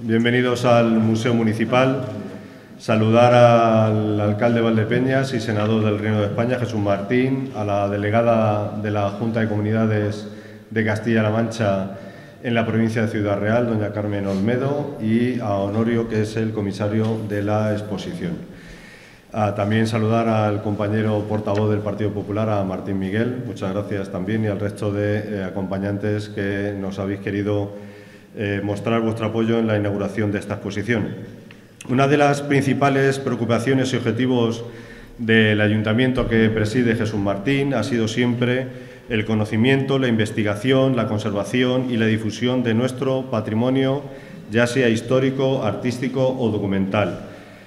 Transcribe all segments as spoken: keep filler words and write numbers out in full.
Bienvenidos al Museo Municipal. Saludar al alcalde de Valdepeñas y senador del Reino de España, Jesús Martín, a la delegada de la Junta de Comunidades de Castilla-La Mancha en la provincia de Ciudad Real, doña Carmen Olmedo, y a Honorio, que es el comisario de la exposición. Ah, también saludar al compañero portavoz del Partido Popular, a Martín Miguel. Muchas gracias también, y al resto de eh, acompañantes que nos habéis querido eh, mostrar vuestro apoyo en la inauguración de esta exposición. Una de las principales preocupaciones y objetivos del Ayuntamiento que preside Jesús Martín ha sido siempre el conocimiento, la investigación, la conservación y la difusión de nuestro patrimonio, ya sea histórico, artístico o documental.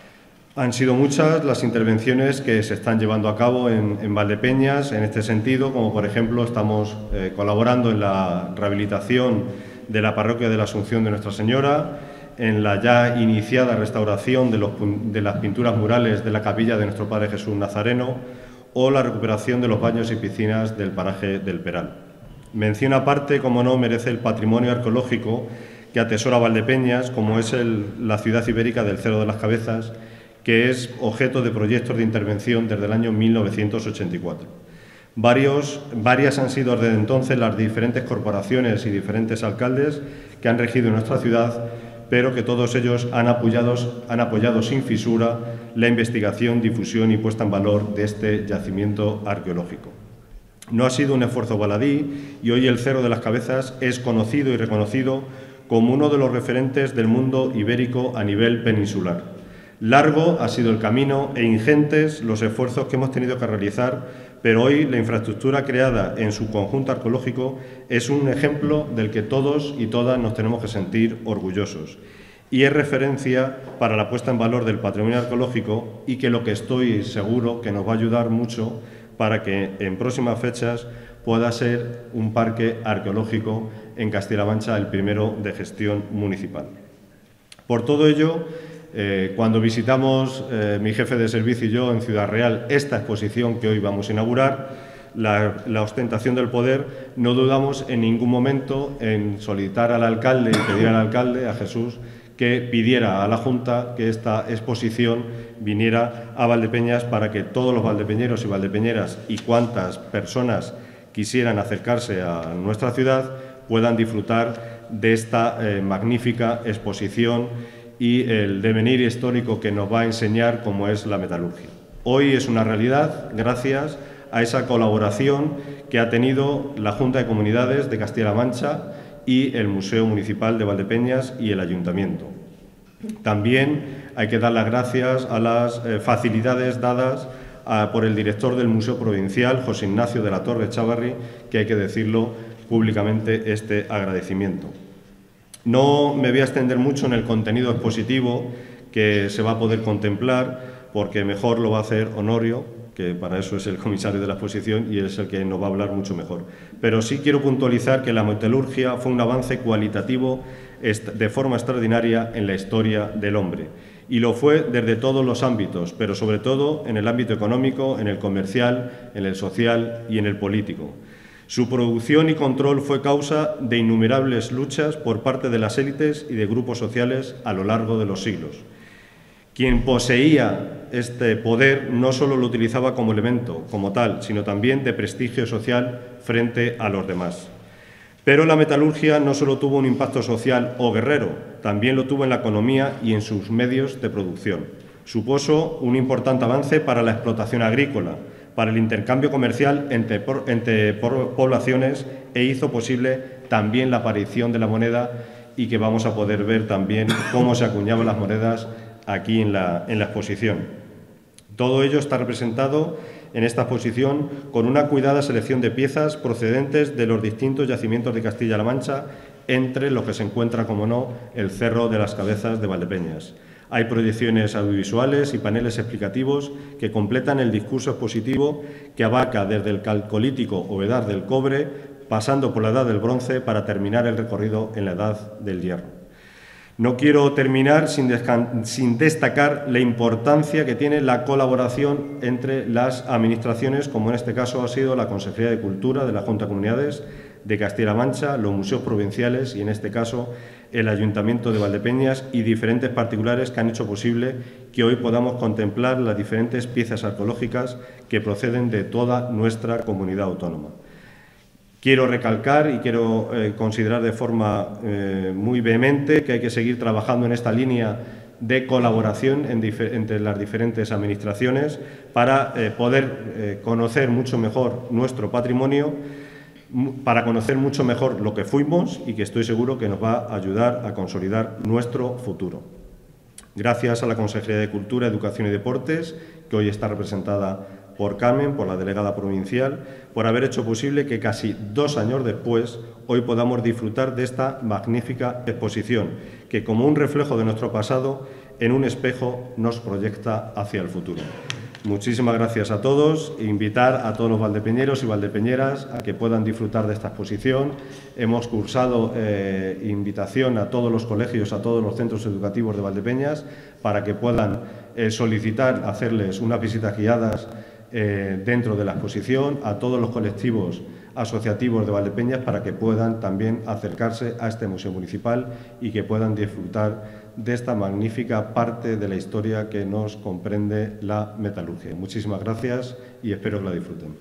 Han sido muchas las intervenciones que se están llevando a cabo en, en Valdepeñas en este sentido, como por ejemplo estamos eh, colaborando en la rehabilitación de la parroquia de la Asunción de Nuestra Señora, en la ya iniciada restauración de, los, de las pinturas murales de la capilla de nuestro Padre Jesús Nazareno o la recuperación de los baños y piscinas del paraje del Peral. Mención aparte, como no, merece el patrimonio arqueológico que atesora Valdepeñas, como es el, la ciudad ibérica del Cerro de las Cabezas, que es objeto de proyectos de intervención desde el año mil novecientos ochenta y cuatro. Varios, varias han sido desde entonces las diferentes corporaciones y diferentes alcaldes que han regido nuestra ciudad, pero que todos ellos han apoyado, han apoyado sin fisura la investigación, difusión y puesta en valor de este yacimiento arqueológico. No ha sido un esfuerzo baladí y hoy el Cerro de las Cabezas es conocido y reconocido como uno de los referentes del mundo ibérico a nivel peninsular. Largo ha sido el camino e ingentes los esfuerzos que hemos tenido que realizar, pero hoy la infraestructura creada en su conjunto arqueológico es un ejemplo del que todos y todas nos tenemos que sentir orgullosos. Y es referencia para la puesta en valor del patrimonio arqueológico y que lo que estoy seguro que nos va a ayudar mucho para que en próximas fechas pueda ser un parque arqueológico en Castilla-La Mancha, el primero de gestión municipal. Por todo ello, Eh, cuando visitamos, eh, mi jefe de servicio y yo, en Ciudad Real, esta exposición que hoy vamos a inaugurar, la, la ostentación del poder, no dudamos en ningún momento en solicitar al alcalde y pedir al alcalde, a Jesús, que pidiera a la Junta que esta exposición viniera a Valdepeñas para que todos los valdepeñeros y valdepeñeras y cuantas personas quisieran acercarse a nuestra ciudad puedan disfrutar de esta eh, magnífica exposición y el devenir histórico que nos va a enseñar cómo es la metalurgia. Hoy es una realidad gracias a esa colaboración que ha tenido la Junta de Comunidades de Castilla-La Mancha y el Museo Municipal de Valdepeñas y el Ayuntamiento. También hay que dar las gracias a las eh, facilidades dadas a, por el director del Museo Provincial, José Ignacio de la Torre Chávarri, que hay que decirlo públicamente este agradecimiento. No me voy a extender mucho en el contenido expositivo que se va a poder contemplar, porque mejor lo va a hacer Honorio, que para eso es el comisario de la exposición y es el que nos va a hablar mucho mejor. Pero sí quiero puntualizar que la metalurgia fue un avance cualitativo de forma extraordinaria en la historia del hombre. Y lo fue desde todos los ámbitos, pero sobre todo en el ámbito económico, en el comercial, en el social y en el político. Su producción y control fue causa de innumerables luchas por parte de las élites y de grupos sociales a lo largo de los siglos. Quien poseía este poder no solo lo utilizaba como elemento, como tal, sino también de prestigio social frente a los demás. Pero la metalurgia no solo tuvo un impacto social o guerrero, también lo tuvo en la economía y en sus medios de producción. Supuso un importante avance para la explotación agrícola, para el intercambio comercial entre, por, entre por, poblaciones e hizo posible también la aparición de la moneda y que vamos a poder ver también cómo se acuñaban las monedas aquí en la, en la exposición. Todo ello está representado en esta exposición con una cuidada selección de piezas procedentes de los distintos yacimientos de Castilla-La Mancha, entre los que se encuentra, como no, el Cerro de las Cabezas de Valdepeñas. Hay proyecciones audiovisuales y paneles explicativos que completan el discurso expositivo que abarca desde el calcolítico o edad del cobre, pasando por la edad del bronce para terminar el recorrido en la edad del hierro. No quiero terminar sin, sin destacar la importancia que tiene la colaboración entre las administraciones, como en este caso ha sido la Consejería de Cultura de la Junta de Comunidades, de Castilla-La Mancha, los museos provinciales y, en este caso, el Ayuntamiento de Valdepeñas y diferentes particulares que han hecho posible que hoy podamos contemplar las diferentes piezas arqueológicas que proceden de toda nuestra comunidad autónoma. Quiero recalcar y quiero eh, considerar de forma eh, muy vehemente que hay que seguir trabajando en esta línea de colaboración en entre las diferentes administraciones para eh, poder eh, conocer mucho mejor nuestro patrimonio, para conocer mucho mejor lo que fuimos y que estoy seguro que nos va a ayudar a consolidar nuestro futuro. Gracias a la Consejería de Cultura, Educación y Deportes, que hoy está representada por Carmen, por la delegada provincial, por haber hecho posible que casi dos años después hoy podamos disfrutar de esta magnífica exposición, que como un reflejo de nuestro pasado, en un espejo nos proyecta hacia el futuro. Muchísimas gracias a todos e invitar a todos los valdepeñeros y valdepeñeras a que puedan disfrutar de esta exposición. Hemos cursado eh, invitación a todos los colegios, a todos los centros educativos de Valdepeñas para que puedan eh, solicitar hacerles unas visitas guiadas eh, dentro de la exposición, a todos los colectivos asociativos de Valdepeñas para que puedan también acercarse a este museo municipal y que puedan disfrutar de esta magnífica parte de la historia que nos comprende la metalurgia. Muchísimas gracias y espero que la disfruten.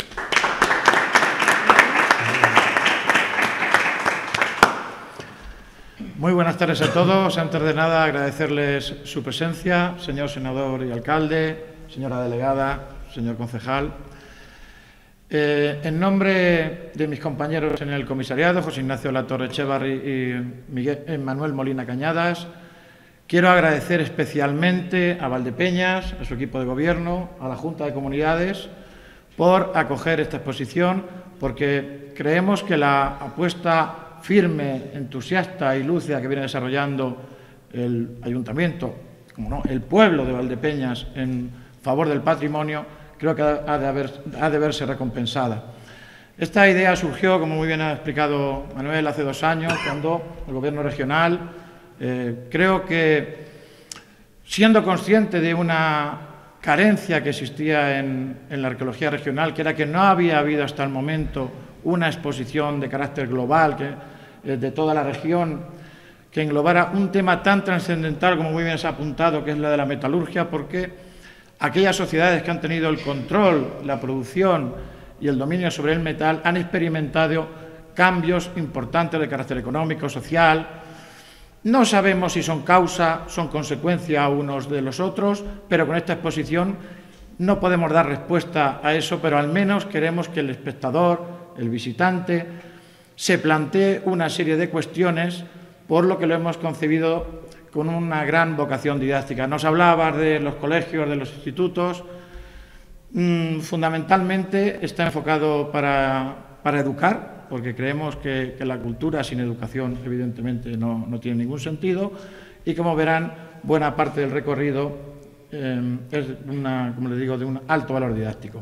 Muy buenas tardes a todos. Antes de nada, agradecerles su presencia, señor senador y alcalde, señora delegada, señor concejal. Eh, en nombre de mis compañeros en el comisariado, José Ignacio Latorre Echevarri y Miguel, eh, Manuel Molina Cañadas, quiero agradecer especialmente a Valdepeñas, a su equipo de gobierno, a la Junta de Comunidades, por acoger esta exposición, porque creemos que la apuesta firme, entusiasta y lúcida que viene desarrollando el Ayuntamiento, como no, el pueblo de Valdepeñas en favor del patrimonio, creo que ha de, haber, ha de verse recompensada. Esta idea surgió, como muy bien ha explicado Manuel, hace dos años, cuando el Gobierno regional, eh, creo que, siendo consciente de una carencia que existía en, en la arqueología regional, que era que no había habido hasta el momento una exposición de carácter global que, eh, de toda la región, que englobara un tema tan trascendental, como muy bien se ha apuntado, que es la de la metalurgia, porque aquellas sociedades que han tenido el control, la producción y el dominio sobre el metal han experimentado cambios importantes de carácter económico, social. No sabemos si son causa, son consecuencia unos de los otros, pero con esta exposición no podemos dar respuesta a eso, pero al menos queremos que el espectador, el visitante, se plantee una serie de cuestiones, por lo que lo hemos concebido con una gran vocación didáctica. Nos hablabas de los colegios, de los institutos. Mm, fundamentalmente está enfocado para, para educar, porque creemos que, que la cultura sin educación evidentemente no, no tiene ningún sentido, y como verán, buena parte del recorrido eh, es, una, como les digo, de un alto valor didáctico.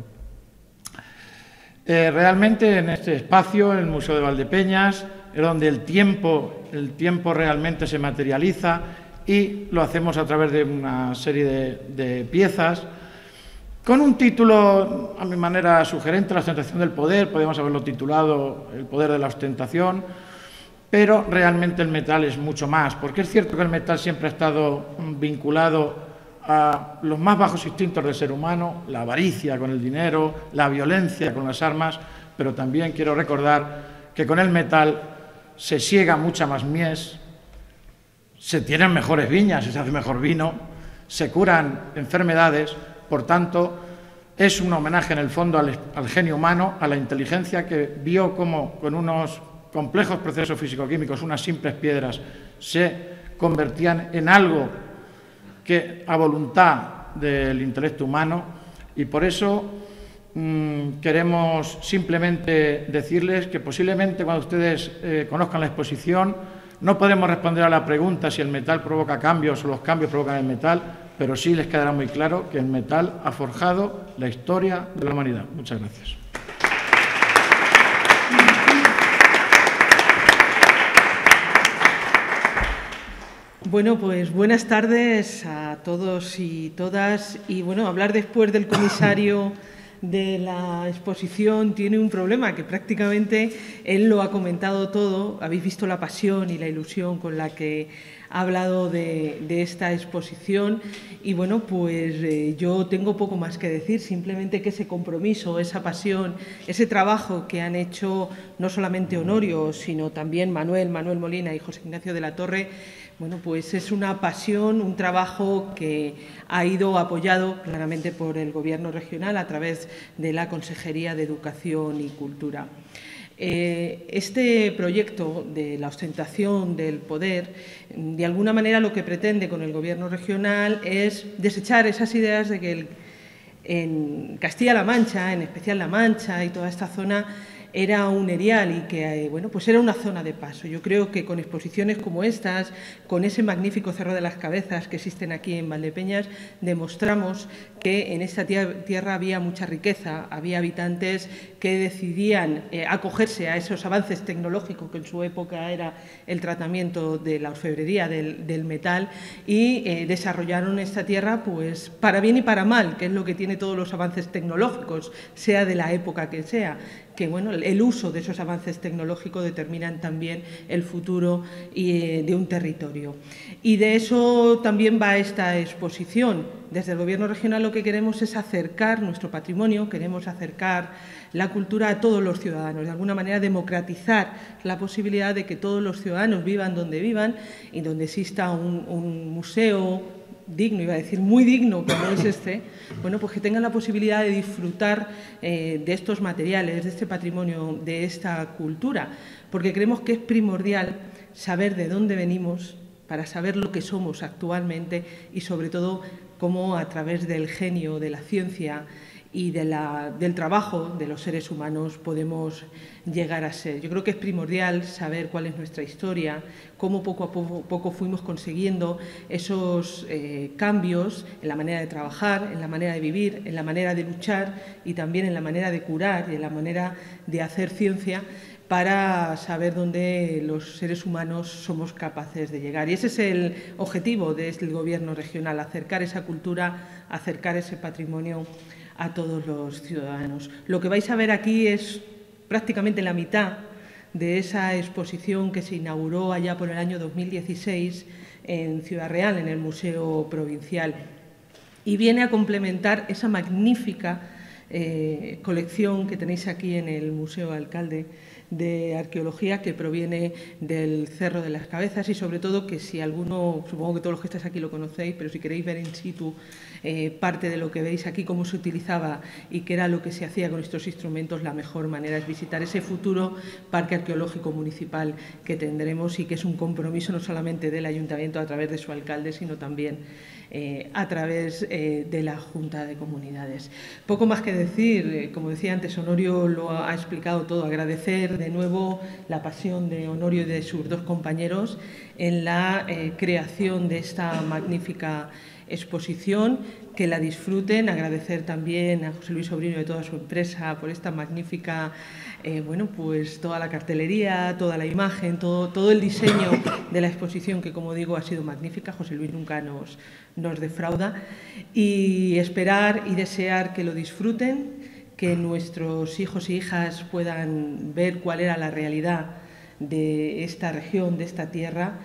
Eh, realmente en este espacio, en el Museo de Valdepeñas, es donde el tiempo, el tiempo realmente se materializa, y lo hacemos a través de una serie de, de piezas con un título, a mi manera, sugerente, la ostentación del poder. Podemos haberlo titulado El poder de la ostentación, pero realmente el metal es mucho más, porque es cierto que el metal siempre ha estado vinculado a los más bajos instintos del ser humano, la avaricia con el dinero, la violencia con las armas, pero también quiero recordar que con el metal se siega mucha más mies, se tienen mejores viñas, se hace mejor vino, se curan enfermedades. Por tanto, es un homenaje en el fondo al, al genio humano, a la inteligencia que vio cómo con unos complejos procesos físico-químicos, unas simples piedras, se convertían en algo que a voluntad del intelecto humano, y por eso mmm, queremos simplemente decirles que posiblemente cuando ustedes eh, conozcan la exposición no podemos responder a la pregunta si el metal provoca cambios o los cambios provocan el metal, pero sí les quedará muy claro que el metal ha forjado la historia de la humanidad. Muchas gracias. Bueno, pues buenas tardes a todos y todas. Y bueno, hablar después del comisario de la exposición tiene un problema, que prácticamente él lo ha comentado todo. Habéis visto la pasión y la ilusión con la que ha hablado de, de esta exposición y, bueno, pues eh, yo tengo poco más que decir, simplemente que ese compromiso, esa pasión, ese trabajo que han hecho no solamente Honorio, sino también Manuel, Manuel Molina y José Ignacio de la Torre, bueno, pues es una pasión, un trabajo que ha ido apoyado claramente por el Gobierno regional a través de la Consejería de Educación y Cultura. Eh, este proyecto de la ostentación del poder, de alguna manera lo que pretende con el Gobierno regional es desechar esas ideas de que el, en Castilla-La Mancha, en especial La Mancha y toda esta zona, era un erial y que, bueno, pues era una zona de paso. Yo creo que con exposiciones como estas, con ese magnífico Cerro de las Cabezas que existen aquí en Valdepeñas, demostramos que en esta tierra había mucha riqueza, había habitantes que decidían eh, acogerse a esos avances tecnológicos que en su época era el tratamiento de la orfebrería del, del metal y eh, desarrollaron esta tierra pues para bien y para mal, que es lo que tiene todos los avances tecnológicos, sea de la época que sea, que bueno, el uso de esos avances tecnológicos determinan también el futuro de un territorio. Y de eso también va esta exposición. Desde el Gobierno regional lo que queremos es acercar nuestro patrimonio, queremos acercar la cultura a todos los ciudadanos, de alguna manera democratizar la posibilidad de que todos los ciudadanos vivan donde vivan y donde exista un, un museo digno, iba a decir muy digno como es este, bueno, pues que tengan la posibilidad de disfrutar eh, de estos materiales, de este patrimonio, de esta cultura, porque creemos que es primordial saber de dónde venimos para saber lo que somos actualmente y, sobre todo, cómo a través del genio, de la ciencia y de la, del trabajo de los seres humanos podemos llegar a ser. Yo creo que es primordial saber cuál es nuestra historia, cómo poco a poco, poco fuimos consiguiendo esos eh, cambios en la manera de trabajar, en la manera de vivir, en la manera de luchar y también en la manera de curar y en la manera de hacer ciencia para saber dónde los seres humanos somos capaces de llegar. Y ese es el objetivo del Gobierno regional, acercar esa cultura, acercar ese patrimonio a todos los ciudadanos. Lo que vais a ver aquí es prácticamente la mitad de esa exposición que se inauguró allá por el año dos mil dieciséis en Ciudad Real, en el Museo Provincial, y viene a complementar esa magnífica eh, colección que tenéis aquí en el Museo Alcalde de Arqueología, que proviene del Cerro de las Cabezas y, sobre todo, que si alguno, supongo que todos los que estáis aquí lo conocéis, pero si queréis ver in situ eh, parte de lo que veis aquí, cómo se utilizaba y qué era lo que se hacía con estos instrumentos, la mejor manera es visitar ese futuro Parque Arqueológico Municipal que tendremos y que es un compromiso no solamente del Ayuntamiento a través de su alcalde, sino también eh, a través eh, de la Junta de Comunidades. Poco más que decir, eh, como decía antes, Honorio lo ha explicado todo. Agradecer de nuevo la pasión de Honorio y de sus dos compañeros en la eh, creación de esta magnífica exposición, que la disfruten. Agradecer también a José Luis Sobrino y a toda su empresa por esta magnífica, eh, bueno, pues toda la cartelería, toda la imagen, todo, todo el diseño de la exposición, que, como digo, ha sido magnífica. José Luis nunca nos, nos defrauda. Y esperar y desear que lo disfruten, que nuestros hijos e hijas puedan ver cuál era la realidad de esta región, de esta tierra,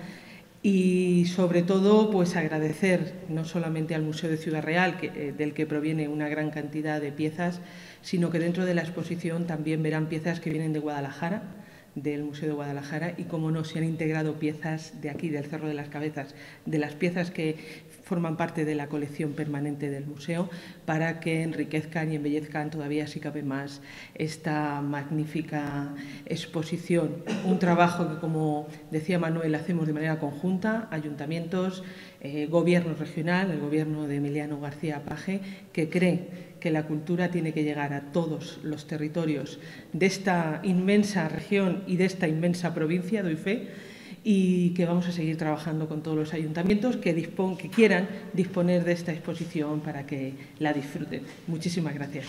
y sobre todo pues agradecer no solamente al Museo de Ciudad Real, que, eh, del que proviene una gran cantidad de piezas, sino que dentro de la exposición también verán piezas que vienen de Guadalajara, del Museo de Guadalajara, y como no, se han integrado piezas de aquí, del Cerro de las Cabezas, de las piezas que forman parte de la colección permanente del museo, para que enriquezcan y embellezcan todavía, si cabe más, esta magnífica exposición. Un trabajo que, como decía Manuel, hacemos de manera conjunta, ayuntamientos, eh, gobierno regional, el gobierno de Emiliano García Paje, que cree que la cultura tiene que llegar a todos los territorios de esta inmensa región y de esta inmensa provincia, doy fe, y que vamos a seguir trabajando con todos los ayuntamientos que, dispon, que quieran disponer de esta exposición para que la disfruten. Muchísimas gracias.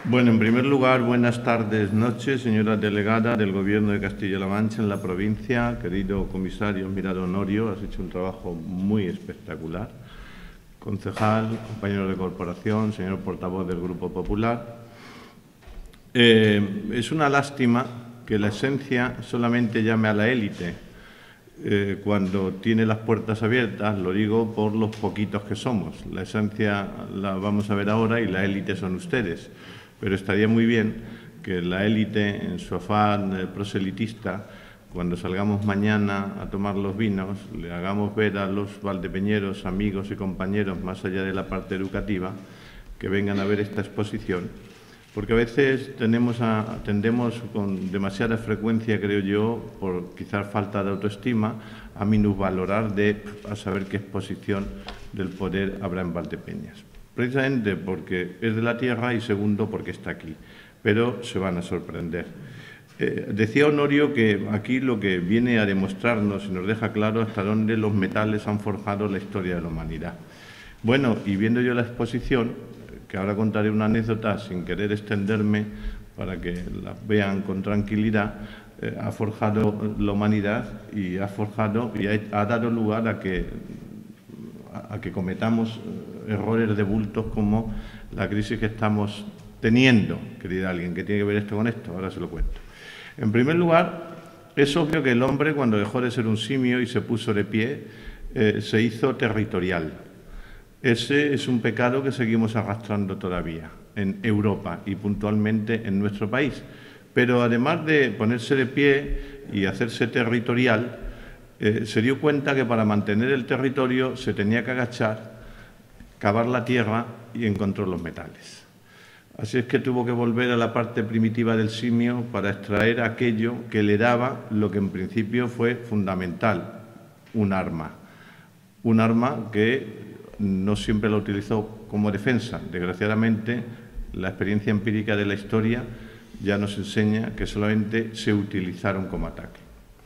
Bueno, en primer lugar, buenas tardes, noches, señora delegada del Gobierno de Castilla-La Mancha en la provincia. Querido comisario Mirar Honorio, has hecho un trabajo muy espectacular. Concejal, compañero de corporación, señor portavoz del Grupo Popular. Eh, es una lástima que la esencia solamente llame a la élite eh, cuando tiene las puertas abiertas. Lo digo por los poquitos que somos. La esencia la vamos a ver ahora y la élite son ustedes. Pero estaría muy bien que la élite, en su afán proselitista, cuando salgamos mañana a tomar los vinos, le hagamos ver a los valdepeñeros, amigos y compañeros, más allá de la parte educativa, que vengan a ver esta exposición. Porque a veces tenemos a, tendemos con demasiada frecuencia, creo yo, por quizás falta de autoestima, a minusvalorar de a saber qué exposición del poder habrá en Valdepeñas. Precisamente porque es de la tierra y segundo porque está aquí, pero se van a sorprender. Eh, decía Honorio que aquí lo que viene a demostrarnos y nos deja claro hasta dónde los metales han forjado la historia de la humanidad. Bueno, y viendo yo la exposición, que ahora contaré una anécdota sin querer extenderme para que la vean con tranquilidad, eh, ha forjado la humanidad y ha forjado y ha, ha dado lugar a que, a, a que cometamos errores de bultos como la crisis que estamos teniendo, que dirá alguien, ¿qué tiene que ver esto con esto? Ahora se lo cuento. En primer lugar, es obvio que el hombre, cuando dejó de ser un simio y se puso de pie, eh, se hizo territorial. Ese es un pecado que seguimos arrastrando todavía en Europa y puntualmente en nuestro país. Pero además de ponerse de pie y hacerse territorial, eh, se dio cuenta que para mantener el territorio se tenía que agachar, cavar la tierra y encontró los metales. Así es que tuvo que volver a la parte primitiva del simio para extraer aquello que le daba lo que en principio fue fundamental, un arma. Un arma que no siempre la utilizó como defensa. Desgraciadamente, la experiencia empírica de la historia ya nos enseña que solamente se utilizaron como ataque.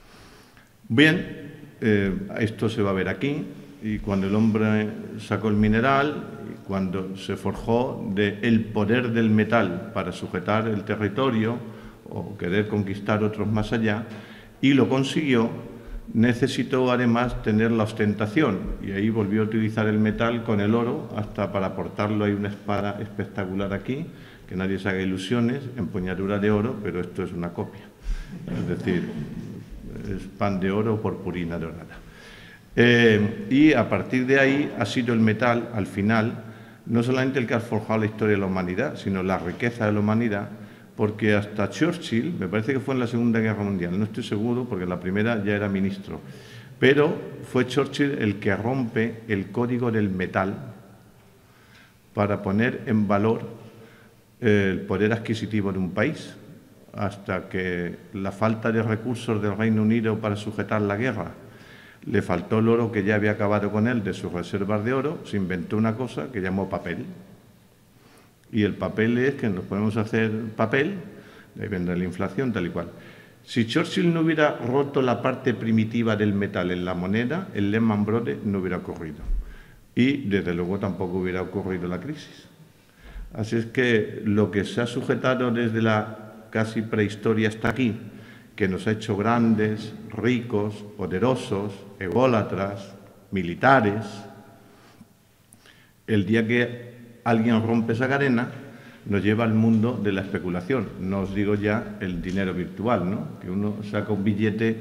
Bien, eh, esto se va a ver aquí. Y cuando el hombre sacó el mineral, y cuando se forjó del poder del metal para sujetar el territorio o querer conquistar otros más allá, y lo consiguió, necesitó además tener la ostentación, y ahí volvió a utilizar el metal con el oro, hasta para portarlo hay una espada espectacular aquí, que nadie se haga ilusiones, empuñadura de oro, pero esto es una copia. Es decir, es pan de oro o purpurina dorada. Eh, y a partir de ahí ha sido el metal, al final, no solamente el que ha forjado la historia de la humanidad, sino la riqueza de la humanidad, porque hasta Churchill, me parece que fue en la Segunda Guerra Mundial, no estoy seguro porque en la primera ya era ministro, pero fue Churchill el que rompe el código del metal para poner en valor el poder adquisitivo de un país, hasta que la falta de recursos del Reino Unido para sujetar la guerra, le faltó el oro que ya había acabado con él de sus reservas de oro, se inventó una cosa que llamó papel. Y el papel es que nos podemos hacer papel, de ahí vendrá la inflación, tal y cual. Si Churchill no hubiera roto la parte primitiva del metal en la moneda, el Lehman Brothers no hubiera ocurrido. Y, desde luego, tampoco hubiera ocurrido la crisis. Así es que lo que se ha sujetado desde la casi prehistoria hasta aquí, que nos ha hecho grandes, ricos, poderosos, ególatras, militares, el día que alguien rompe esa cadena, nos lleva al mundo de la especulación. No os digo ya el dinero virtual, ¿no? Que uno saca un billete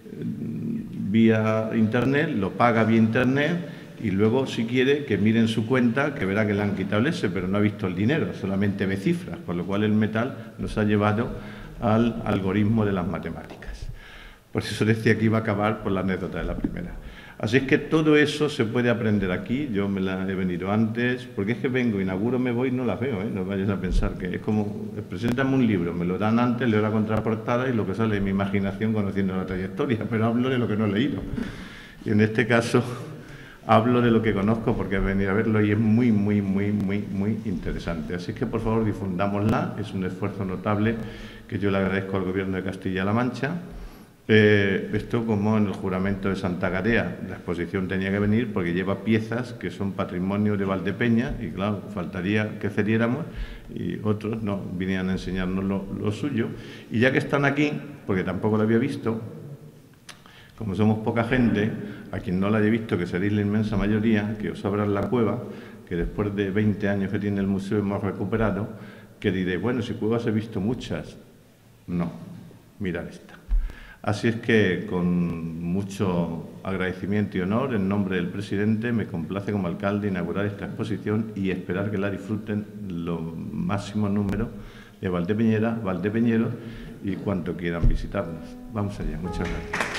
vía Internet, lo paga vía Internet y luego, si quiere, que miren su cuenta, que verá que le han quitado el ese, pero no ha visto el dinero, solamente ve cifras, con lo cual el metal nos ha llevado al algoritmo de las matemáticas. Por eso decía que iba a acabar por la anécdota de la primera. Así es que todo eso se puede aprender aquí. Yo me la he venido antes, porque es que vengo, inauguro, me voy y no las veo, ¿eh? No vayas a pensar que es como, preséntame un libro, me lo dan antes, leo la contraportada y lo que sale de mi imaginación conociendo la trayectoria, pero hablo de lo que no he leído. Y en este caso hablo de lo que conozco porque he venido a verlo y es muy, muy, muy, muy, muy interesante. Así que, por favor, difundámosla. Es un esfuerzo notable que yo le agradezco al Gobierno de Castilla-La Mancha Eh, esto como en el juramento de Santa Garea. La exposición tenía que venir porque lleva piezas que son patrimonio de Valdepeñas y, claro, faltaría que cediéramos y otros no vinieran a enseñarnos lo, lo suyo. Y ya que están aquí, porque tampoco lo había visto, como somos poca gente, a quien no la haya visto, que seréis la inmensa mayoría, que os abran la cueva, que después de veinte años que tiene el museo hemos recuperado, que diréis, bueno, si cuevas he visto muchas. No, mirad esta. Así es que, con mucho agradecimiento y honor, en nombre del presidente, me complace como alcalde inaugurar esta exposición y esperar que la disfruten lo máximo número de valdepeñeras, valdepeñeros y cuanto quieran visitarnos. Vamos allá. Muchas gracias.